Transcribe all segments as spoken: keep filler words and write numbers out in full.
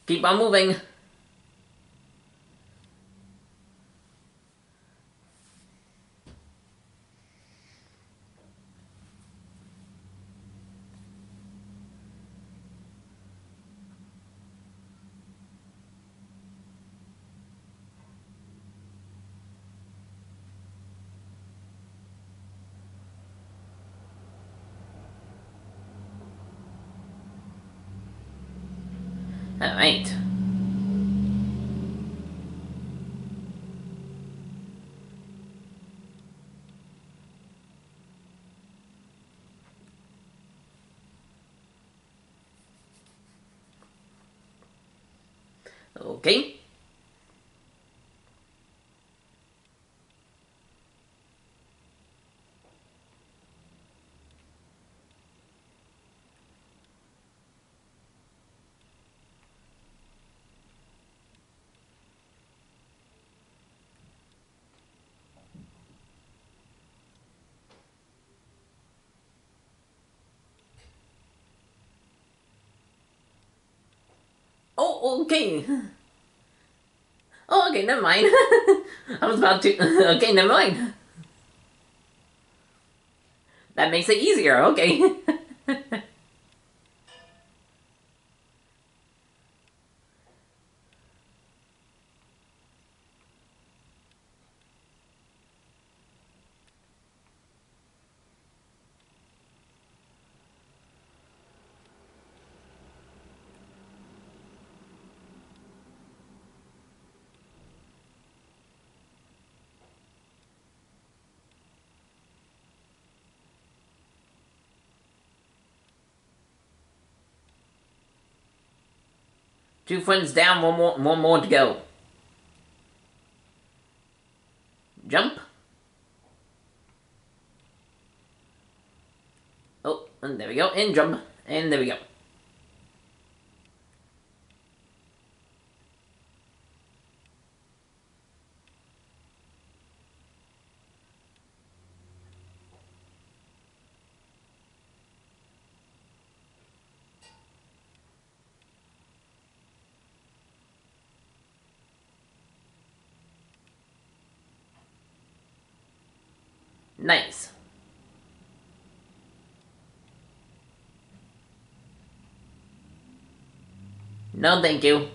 Keep on moving. Alright. Okay. Oh, okay. Oh, okay, never mind. I was about to... Okay, never mind. That makes it easier, okay. Two friends down, one more, one more to go. Jump. Oh, and there we go, and jump, and there we go. Nice. No, thank you.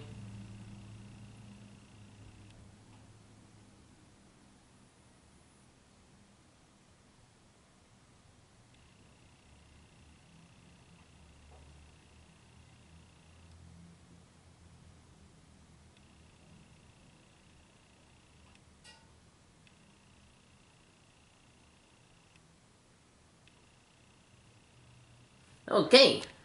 Okay.